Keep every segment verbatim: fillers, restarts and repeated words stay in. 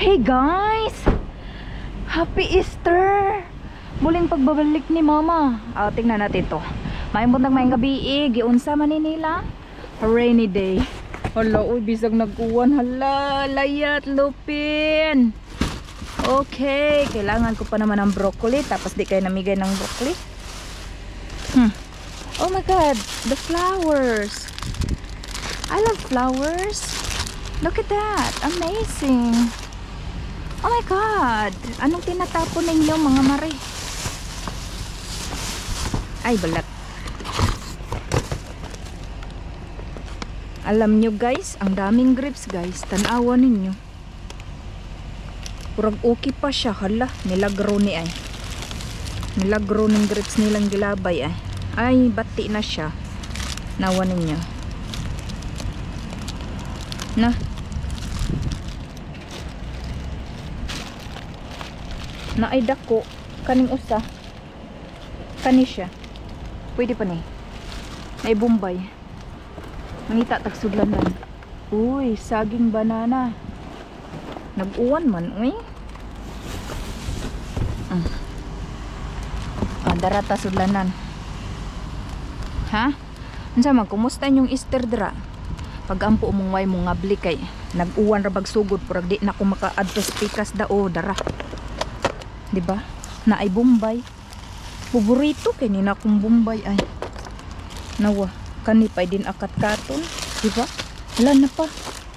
Hey guys! Happy Easter! Muling pagbabalik ni Mama. Ah, tingnan natin to. May buntag may gabi eh. Giunsa man ni nila. Rainy day. Hala, uy, bisag nag-uwan. Hala, layat, lupin. Okay, kailangan ko pa naman ng broccoli. Tapos di kayo namigay ng broccoli. Hmm. Oh my God, the flowers. I love flowers. Look at that, amazing. Oh my God, anong tinatapon ninyo mga mare? Ay, balat. Alam nyo guys, ang daming grapes guys. Tanawa ninyo. Purag okay pa siya. Hala, nilagro ni ay. Nilagro ng grapes nilang gilabay ay. Ay, bati na siya. Nawa ninyo. Na. Na ay dako. Kaning usa. Kani siya. Pwede pa ni. May Bombay. Mangita tagsudlanan. Uy, saging banana. Nag-uwan man, uy. Mm. Ah, darata sudlanan. Ha? Unsa man kumusta yung Easter dra? Pag-ampo mong way mong ngabli kay nag-uwan ra bag sugod purag di na ko makaadto sa pikas dao dara. Di ba? Na ay Bombay. Paborito kay ni na kong Bombay ay. Nawa. Kanipay din akat katon, di ba? Wala na pa.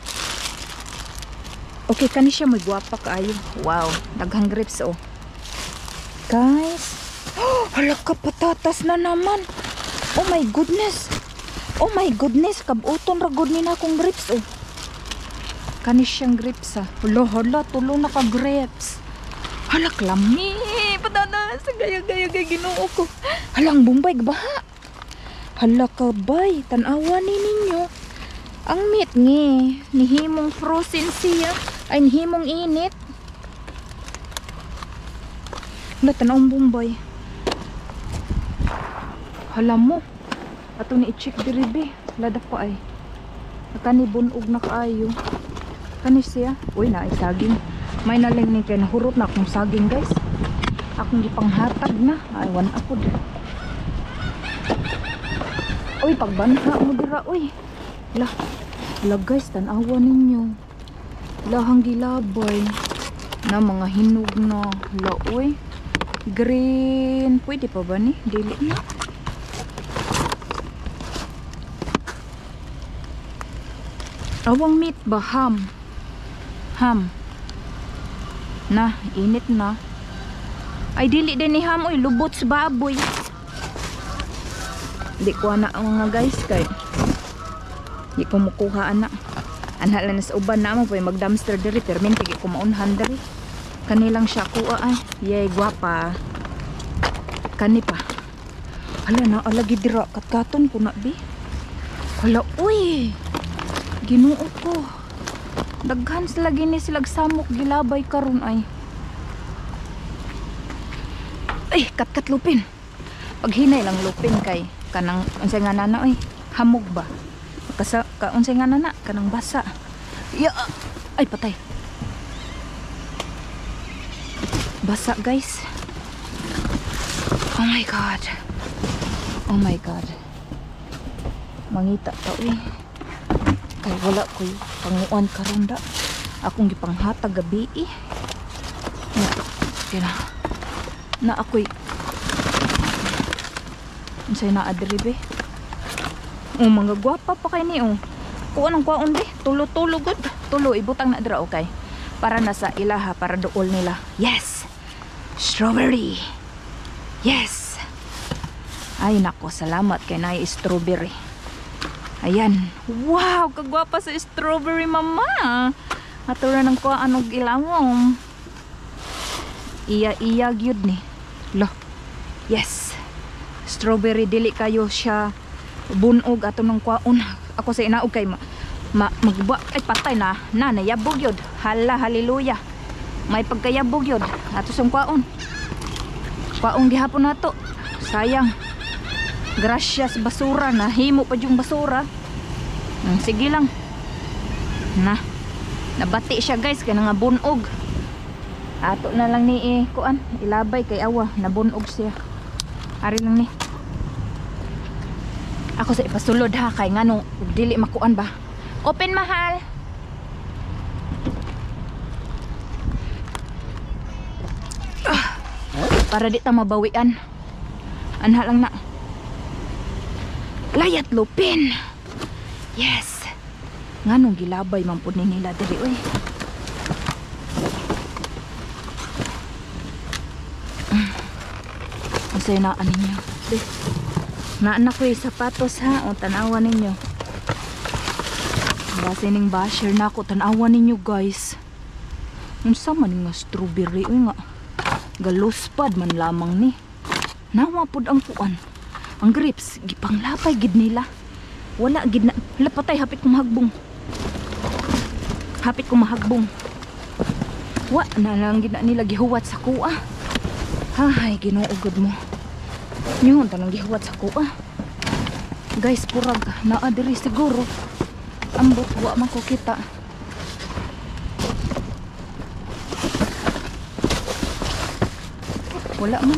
Okay, kani siya may guwapa kaayo. Wow, daghang grapes oh. Guys, oh, hala ka patatas na naman. Oh my goodness. Oh my goodness, kabuton ra gud ni na akong grapes oh. Kani siyang grapes ah. Hala hala, tulo na ka grapes. Hala klami, patatas, gaya-gaya gaya Ginoo ko. Halang Bombay baha. Hala ka bay, tanawa ni ninyo. Ang meat ngi, nihimong frozen siya, ay nihimong init. Hala, tanawang Bombay. Hala mo, ato ni i-check diribe. Lada pa ay. Kani bunog na kaayo. Kani siya, uy na ay saging. May naling ni kay nahurot na akong saging guys. Akong gipanghatag na, ay wan ako din. Uy, pagbanha mo dira, uy. Lah, lah guys, tanawa ninyo. Lahang gilabay. Na mga hinog na. Lah, uy. Green. Pwede pa ba ni? Dili na. Awang meat ba? Ham. Ham. Na, init na. Ay, dili din ni ham, uy. Lubot sa baboy. Di ko na ang mga guys kay di ko mukuha ana anha lang sa uban na mo pay mag dumpster diri permin tigi ko maunhan diri kanilang siya kuha ay yay gwapa kani pa hala na alagi dira katkaton ko na bi hala uy Ginoo ko daghan sila gini silag samok gilabay karon ay ay katkat lupin paghinay lang lupin kay kanang unsay nga nana oy hamog ba kasa ka unsay nga nana kanang basa ya ay patay basa guys oh my God oh my God mangita ta oy kay wala koy panguan karon da akong gipanghatag gabi eh na kina na ako'y unsay naa diri be oh mga gwapa pa kay ni oh kuan ang kuan be tulo-tulo gud tulo ibutang na dira okay para na sa ilaha para duol nila yes strawberry yes ay nako salamat kay naay strawberry ayan wow kagwapa sa strawberry mama ato ra nang kuan og ilawom iya iya gyud ni lo yes strawberry dili kayo siya bunog ato ng kwaon ako sa inaog kay ma, ma magba ay patay na na nayabog yod hala haleluya may pagkayabog yod ato sa kwaon kwaon gihapon nato sayang gracias basura na himo pa yung basura hmm, sige lang na Nabati siya guys kaya nga bunog. Ato na lang ni eh, kuan ilabay kay awa nabunog siya. Ari lang ni. Ako sa ipasulod ha kay ngano ug dili makuan ba. Open mahal. Ah, para di ta mabawian. Anha lang na. Layat lupin. Yes. Nganong gilabay man pud ni nila diri oy. Unsay naa ninyo? Naan ko yung sapatos ha. O tanawan ninyo. Base ning basher na ako. Tanawan ninyo guys. Unsa man nga strawberry oy nga. Galuspad man lamang ni. Nawa pud ang kuan. Ang grapes gipanglapay gid nila. Wala gid na. Lapatay hapit ko mahagbong. Hapit ko mahagbong. Wa na lang gid na nila gihuwat sa kuha. Hay, ginuugod mo. Yun, tanong gihuwat sa kuha. Guys, purag naa diri siguro. Ambot, wa man ko kita. Wala man.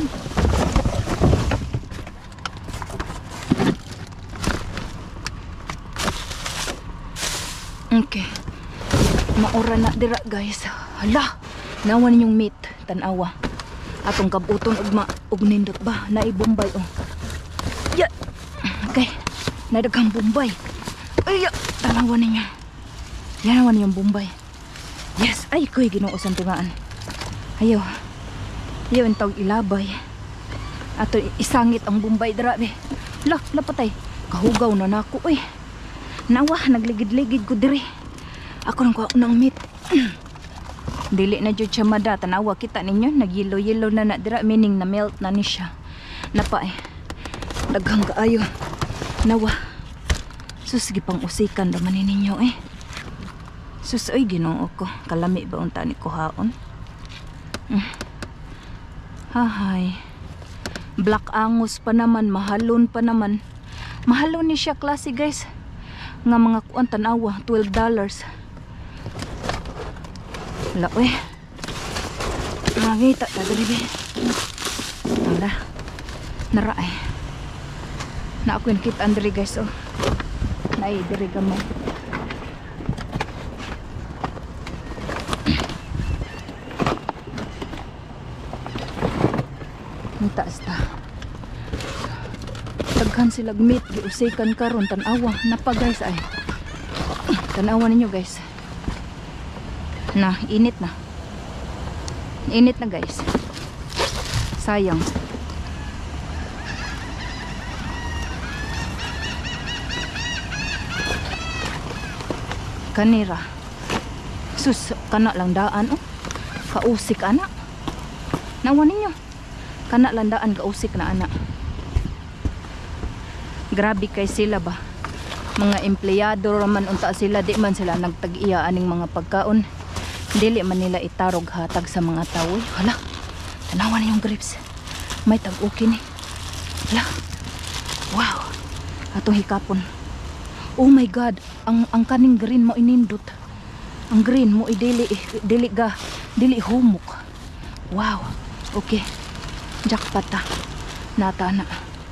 Okay. Maura na dira guys. Hala, nawa ninyong meat, tanawa. Atong kabuton ug ma ug nindot ba na ibombay oh. Ya. Okay. Nadagang bombay. Ay, ya. Tanawa ninyo. Yan naman yung bombay. Yes, ay koy Ginoo sa tungaan. Ayo. Ayo intawg ilabay. Ato isangit ang bombay dira be. La, lapatay. Kahugaw na nako oy. Nawa nagligid-ligid ko diri. Ako nang kuha ng meat. Dili na jud siya mada. Tanawa kita ninyo nagyelo-yelo na na dira, meaning na melt na ni siya. Napa eh. Daghang kaayo. Nawa. Sus gipang usikan raman ninyo eh. Sus oy Ginoo ko. Kalami ba unta ni kuhaon? Mm. Hahay. Black Angus pa naman, mahalon pa naman. Mahalon ni siya klase guys. Nga mga kuan tanawa, twelve dollars. Wala eh. Nakita ta diri be. Wala. Nara eh. Na ako yung kita diri guys oh. Nay diri gamay. Nita sta. Daghan sila meat giusikan karon tanawa napa guys ay. Tanawa ninyo guys. Na, init na. Init na guys. Sayang. Kanira. Sus, kana lang daan oh. Kausik anak. Nawa ninyo. Kana lang daan kausik na anak. Grabe kay sila ba. Mga empleyado raman unta sila, di man sila nagtag-iya aning mga pagkaon. Dili man nila itarog hatag sa mga tao. Hala, tanawa na yung grapes. May tag-okay ni. Hala, wow. Atong hikapon. Oh my God, ang ang kaning green mo inindot. Ang green mo idili dili ga, dili humok. Wow. Okay. Jackpot ta. Nata na.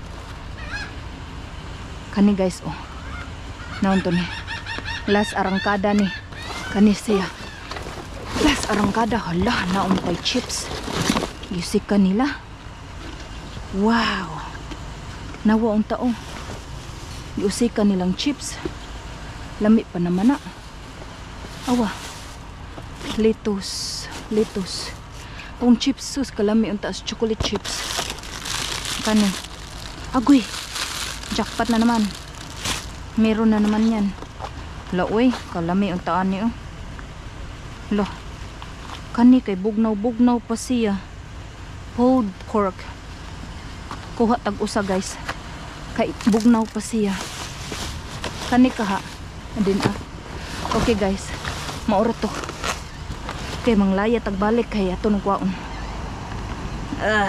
Kani guys oh. Naon to ni. Last arangkada ni. Kani siya. Last arangkada, hala, naumpay chips. Yusika nila. Wow. Nawa ang tao. Yusika nilang chips. Lami pa naman na. Awa. Lettuce. Lettuce. Ang chips sus, kalami ang taas chocolate chips. Kani. Agoy. Jackpot na naman. Meron na naman yan. Hala, uy. Kalami ang taan niyo. Hala. Kani kay bugnaw-bugnaw pa siya. Pulled pork. Kuha tag-usa guys. Kay bugnaw pa siya. Kani kaha. Andin ah. Okay guys. Maura to. Kay manglaya tagbalik kay ato nung kwaon. Uh.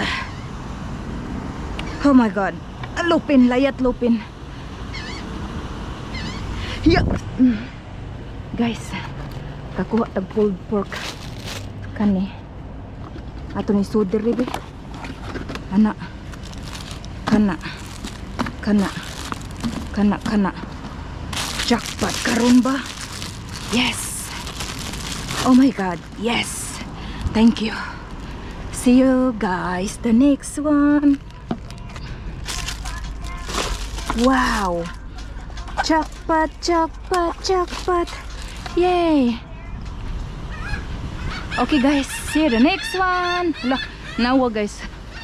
Oh my God. Lupin. Layat lupin. Yeah. Mm. Guys. Kakuha tag pulled pork. Kani. Ato ni suder ribe. Ana. Kana. Kana. Kana kana. Jackpot karon ba? Yes. Oh my god. Yes. Thank you. See you guys the next one. Wow. Jackpot, jackpot, jackpot. Yay. Okay guys, see you the next one. Hala, nawa guys.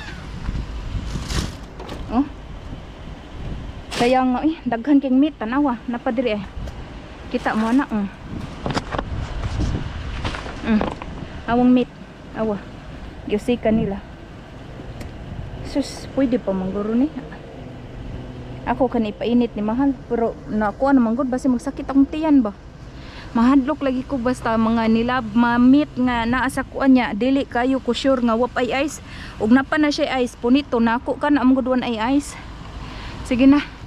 Oh. Kaya nga eh, daghan king meat tanawa, napadiri eh. Kita mo na mm. Mm. Awang meat, awa. Gyusika nila. Sus, pwede pa mangguro ni. Ako kan ipainit ni mahal, pero nakuha naman gud basi magsakit akong tiyan ba. Mahadlok lagi ko basta mga nilab mamit nga naa sa kuan niya, dili kayo ko sure nga wapay ice ug napa na siya ice punito nako ka na among gudwan ay ice. Sige na.